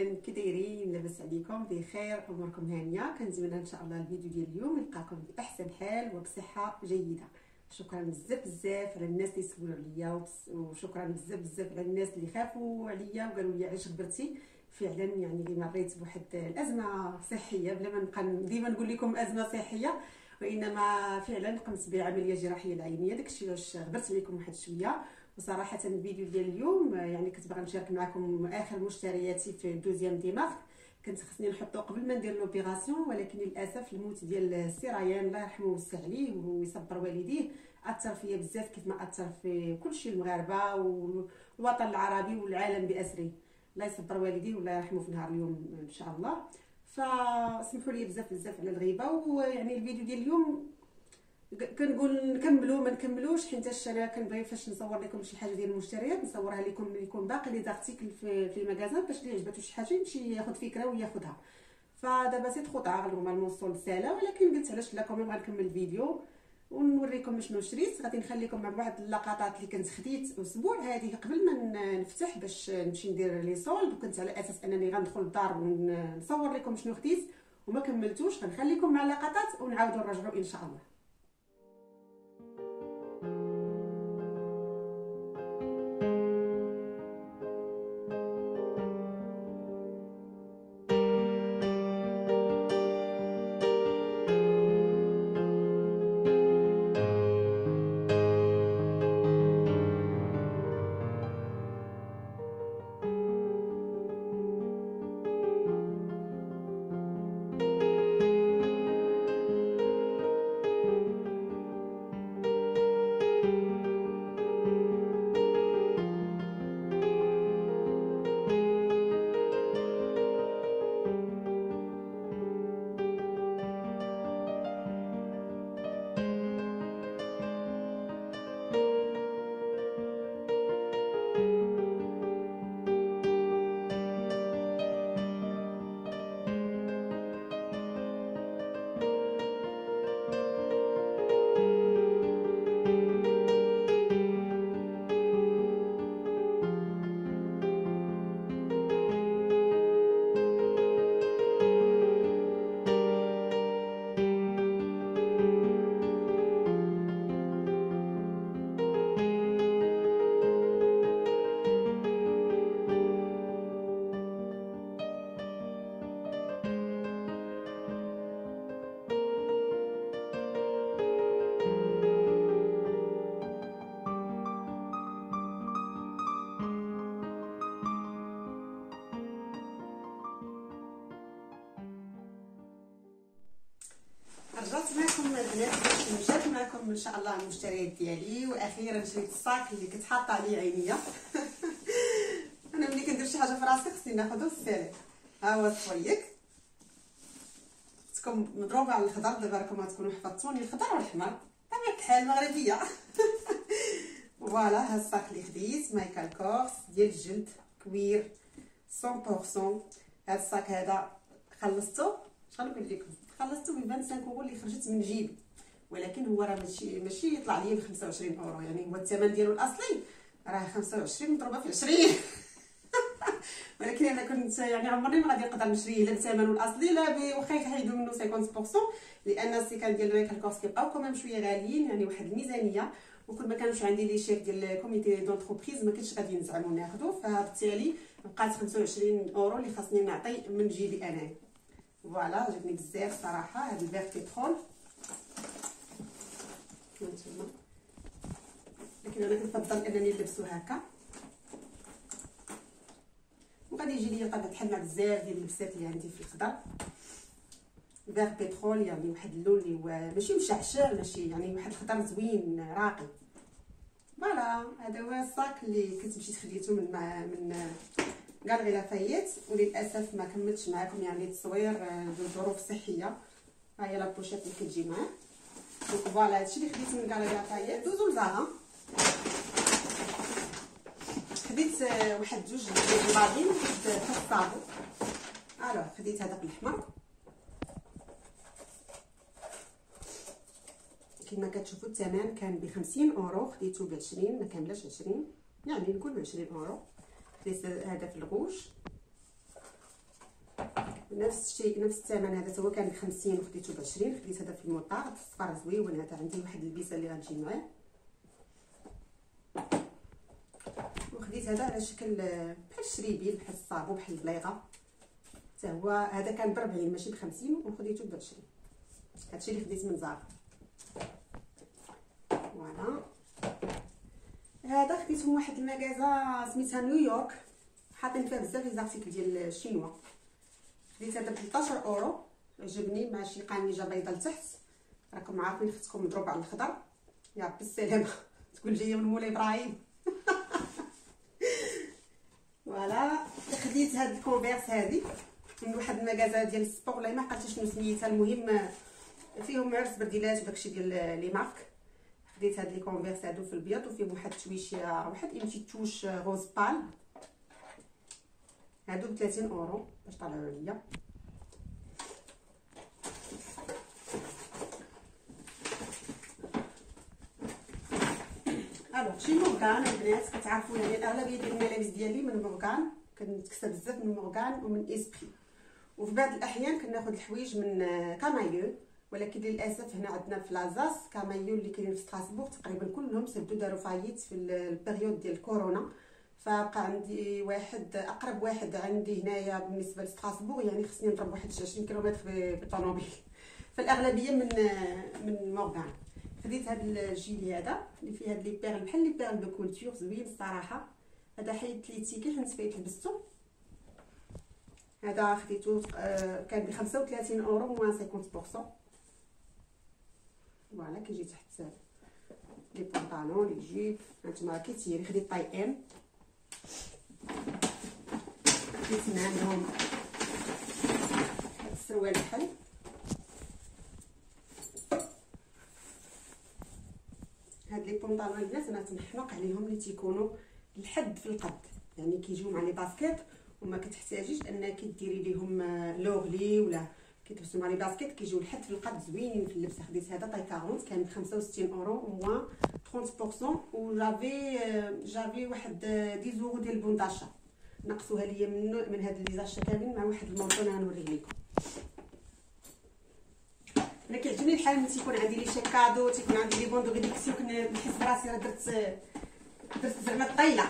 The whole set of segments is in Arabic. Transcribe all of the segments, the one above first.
اهلا، كي دايرين؟ لاباس عليكم؟ بخير، اموركم هانيه؟ كنتمنى ان شاء الله الفيديو ديال اليوم يلقاكم باحسن حال وبصحه جيده. شكرا بزاف بزاف على الناس اللي سولوا عليا، وشكرا بزاف بزاف على الناس اللي خافوا عليا وقالوا لي علاش خبرتي. فعلا يعني مريت بواحد الازمه صحيه، بلا ما نبقى ديما نقول لكم ازمه صحيه، وانما فعلا قمت بعمليه جراحيه العينيه. داكشي علاش غبرت عليكم واحد شويه. وصراحه الفيديو ديال اليوم يعني كنت باغا نشارك معكم اخر مشترياتي في دوزيام ديمارك. كنت خصني نحطو قبل ما ندير لوبيراسيون، ولكن للاسف الموت ديال السي ريان الله يرحمه ويوسع عليه ويصبر والديه اثر فيا بزاف، كيف ما اثر في كلشي المغاربه والوطن العربي والعالم باسره. الله يصبر والديه والله يرحمه في نهار اليوم ان شاء الله. فسمحوا لي بزاف بزاف على الغيبه. ويعني الفيديو ديال اليوم كنقول نكملوا ما نكملوش، حيت انا كنبغي فاش نصور لكم شي حاجه ديال المشتريات نصورها لكم ملي يكون باقي لي زارتيكل في المغازان، باش اللي عجباتو شي حاجه يمشي ياخذ فكره وياخذها. فدابا سيت خطعه نورمالمون وصل سالا، ولكن قلت علاش لا كوميم غنكمل الفيديو ونوريكم شنو شريت. غادي نخليكم مع بعض اللقطات اللي كنت خديت اسبوع هذه قبل ما نفتح باش نمشي ندير لي سولد، وكنت على اساس انني غندخل الدار ونصور لكم شنو خديت وما كملتوش. غنخليكم مع اللقطات ونعاودوا نرجعوا ان شاء الله. رجعت معكم البنات باش نشارك معكم ان شاء الله المشتريات ديالي. واخيرا شريت الصاك اللي كنت حاطه عليه عينيا. انا ملي كندير شي حاجه في راسي خصني ناخذو السالي. ها هو الطويق، تكون مضروبه على الخضر. دابا راكم تكونوا حفظتوني الخضر والحمر طبيعه الحال مغربيه. فوالا ها الصاك اللي خديت مايكال كورس ديال الجلد كوير 100%. هاد الصاك هذا خلصته، شنقول لكم، خلصته ب 25 اورو اللي خرجت من جيبي، ولكن هو راه ماشي يطلع لي ب 25 اورو. يعني هو الثمن ديالو الاصلي راه 25 مضروبه في 20. ولكن انا كنت يعني عمرني ما غادي نقدر نشريه لا بثمنه الاصلي لا واخا يحيدوا منه 50%، لان السيكان ديال مايكل كورس كيبقاو كمان شويه غاليين، يعني واحد الميزانيه. وكل ما كانش عندي لي شيف ديال الكوميتي دونتربريز ما كنتش غادي نزعمو ناخذو، فبالتالي بقات 25 اورو اللي خاصني نعطي من جيبي انا. فوالا عجبني بزاف صراحه هذا الفيغ بيترول هانتوما، لكن انا كنفضل انني نلبسو هكا، وغادي يجي لي طبعا بحال مع بزاف ديال اللبسات اللي عندي في الخضر. فيغ بيترول يعني واحد اللون اللي هو ماشي مشعشع، ماشي يعني واحد الخضر زوين راقي. فوالا هذا هو الصاك اللي كنت مشيت خديته من غالري لافايت، وللاسف ما كملتش معكم يعني التصوير لظروف صحيه. ها هي لابوشيط اللي كتجي معاه. فوالا هادشي اللي خديت من غالري لافايت. دوزو لزارا خديت واحد جوج ديال الباطين في الصابو. الوغ خديت هذا بالاحمر كما كتشوفوا. الثمن كان ب 50 اورو، خديته ب 20، ما كاملاش 20 يعني نقول ب 20 اورو. خديت هذا في الغوش نفس الشيء نفس الثمن. هذا هو كان ب50 وخديته ب20. خديت هذا في المطار الصفر زويون. هذا عندي واحد البيسه اللي غتجي معاه، وخديت هذا على شكل بحال الشريبيل بحال الصابو بحال البليغه حتى هو. هذا كان ب40 ماشي ب50 وخديته ب20. هادشي اللي خديت من زارا. فوالا هذا خديته من واحد المغازا سميتها نيويورك، حاطين فيها بزاف لي زارتيكل ديال الشينوا. خديت هذا ب 13 اورو، عجبني مع شي قنيجه بيضاء لتحت. راكم عارفين خصكم مضروب على الخضر. يا ربي السلامه تكون جايه من مولاي ابراهيم. فوالا خديت هاد الكونفيرس هادي من واحد المغازا ديال السبور، والله ما عقلتش شنو سميتها. المهم فيهم عرس برديلات وداكشي ديال لي مارك. خديت هاد لي كونفيرس هادو في البيض، وفيهم واحد التويشه واحد توش روز بال. هادو ب 30 اورو باش طلعوا عليا. الوغ شي مورغان البنات كتعرفوا يعني الاغلبيه ديال الملابس ديالي من مورغان، كنتكسى بزاف من مورغان ومن اسبري. وفي بعض الاحيان كناخذ الحوايج من كامايو، ولكن للاسف هنا عندنا في لازاس كامايو اللي كاينين في ستراسبورغ تقريبا كلهم سدوا داروا فايت في البيريود ديال الكورونا. فبقى عندي واحد اقرب واحد عندي هنايا بالنسبه لستراسبورغ، يعني خصني نضرب واحد 20 كيلومتر بالطوموبيل. فالاغلبيه من مورغان. خديت هذا الجيلي هذا اللي فيه هاد لي بيرل بحال لي بيرل دو كولتور زوين الصراحه. هذا حيدت لي تيكي حيت فايت لبستو. هذا خديته كان ب 35 اورو موان 50%. فوالا كيجي تحت لي بونطالون لي جيب. هانتوما كيتيري. خديت طاي ام. خديت من عندهم هاد السروال بحال هاد لي بونطالون البنات. انا تنحماق عليهم اللي تيكونوا الحد في القد، يعني كيجيو مع لي باسكيت وما كتحتاجيش انك ديري ليهم لوغلي ولا كيتلبسوا مع لي باسكيت، كيجيو الحد في القد زوينين في اللبسه. خديت هذا طاي 40 كان ب 65 اورو موان 30%. وجافي واحد 10 اورو ديال البونداشا نقصوها ليا من هاد لي زاشا كاملين مع واحد المونطون غنوريه لكم. انا كيعجبني الحال ملي تيكون عندي لي شيك كادو، تيكون عندي لي بون دو ريدكسيون، كنحس براسي راه درت زعما الطيله.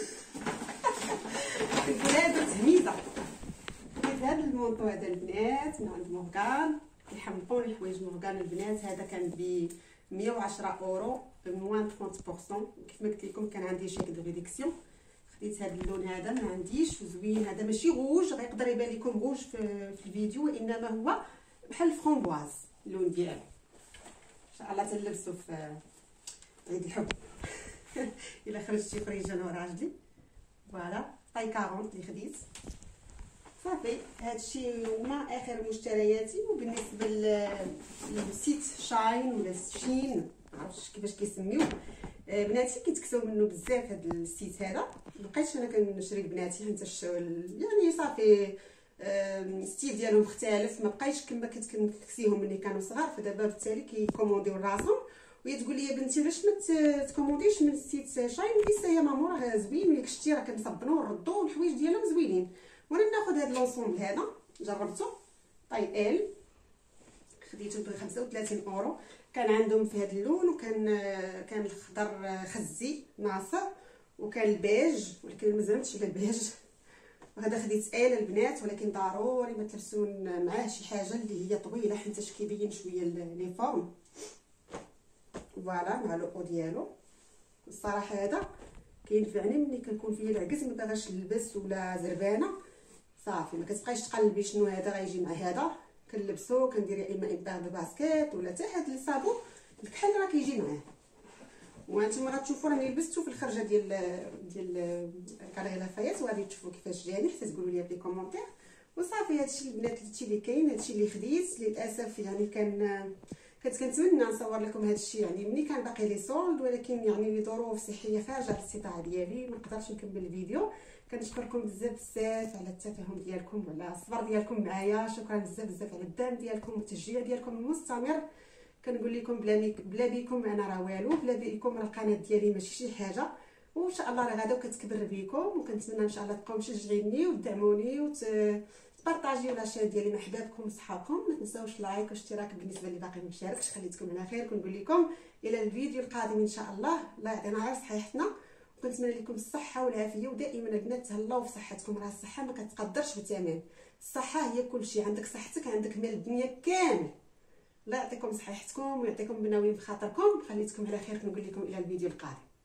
كنقولها درت هميزه. خديت هذا المونطو هذا البنات من عند مورغان. كيحمقوني الحوايج مورغان البنات. هذا كان ب 110 اورو بموان 30%. كيف ما قلت لكم كان عندي شيك دو ريدكسيون. خديت هذا اللون هذا ما عنديش وزوين. هذا ماشي غوج، غيقدر يبان لكم غوج في الفيديو، وانما هو بحال الفرomboise اللون ديالو. ان شاء الله تنلبسو في عيد الحب. الا خرجت شي خريجه انا وراجلي. فوالا طاي 40 اللي خديت. صافي هادشي هما اخر مشترياتي. وبالنسبه للسيت شاين ولا شين معرفتش كيفاش كيسميوه بناتي، كيتكساو منه بزاف هاد السيت هذا. مبقيتش انا كنشري لبناتي حيت يعني صافي ستيل ديالهم مختلف، ما بقايش كما كنت كنكسيهم ملي كانوا صغار. فدابا بالتالي كيكومونديو راسهم. وهي تقول لي بنتي علاش ما تكومونديش من السيت شاين؟ قلت لها يا ماما راه زوين ملي شتي راه كنصبنوه ونردوه والحوايج ديالهم زوينين. وانا ناخذ هذا لونسومبل هذا جربته طاي ال. خديته ب 35 اورو. كان عندهم في هذا اللون، وكان الخضر خزي ناصع، وكان البيج ولكن ما زعمتش على البيج. وهذا خديت البنات، ولكن ضروري ما تلبسون معاه شي حاجه اللي هي طويله حيت كيبين شويه لي فورم. فوالا مع لو ديالو. الصراحه هذا كينفعني ملي كنكون فيا العكس ما باغاش نلبس ولا زربانه. صافي ما كتبقايش تقلبي شنو هذا غيجي مع هذا، كنلبسو كندير يا اما بار دو باسكيت ولا حتى هاد الصابون الكحل راه كيجي معاه. وانتم غتشوفوا راني لبستو في الخرجه ديال كالي لافايت، وغادي تشوفوا كيفاش جاني حتى تقولوا لي في لي كومونتير. وصافي هادشي البنات هادشي اللي كاين، هادشي اللي خديت. للاسف يعني كنت كنتمنى نصور لكم هادشي يعني ملي كان باقي لي سولد، ولكن يعني لظروف صحيه خارجه الاستطاعه ديالي ما نقدرش نكمل الفيديو. كنشكركم بزاف على التفاهم ديالكم وعلى الصبر ديالكم معايا. شكرا بزاف على الدعم ديالكم والتشجيع ديالكم المستمر. كنقول لكم بلا بيكم انا راه والو، بلا بيكم راه القناه ديالي ماشي شي حاجه. وان شاء الله راه غادا وكتكبر بيكم، وكنتمنى ان شاء الله تبقاو مشجعيني وتدعموني بارطاجيو لاشين ديالي مع حبابكم وصحابكم. ما تنساوش لايك واشتراك بالنسبه اللي باقي ما مشاركش. خليتكم على خير. كنقول لكم الى الفيديو القادم ان شاء الله. الله يعطينا غير صحيحتنا، وكنتمنى لكم الصحه والعافيه، ودائما البنات تهلاو في صحتكم. راه الصحه ما كتقدرش بثمن. الصحه هي كل شيء. عندك صحتك عندك مال الدنيا كامل. الله يعطيكم صحيحتكم ويعطيكم بناوين بخاطركم. خليتكم على خير. كنقول لكم الى الفيديو القادم.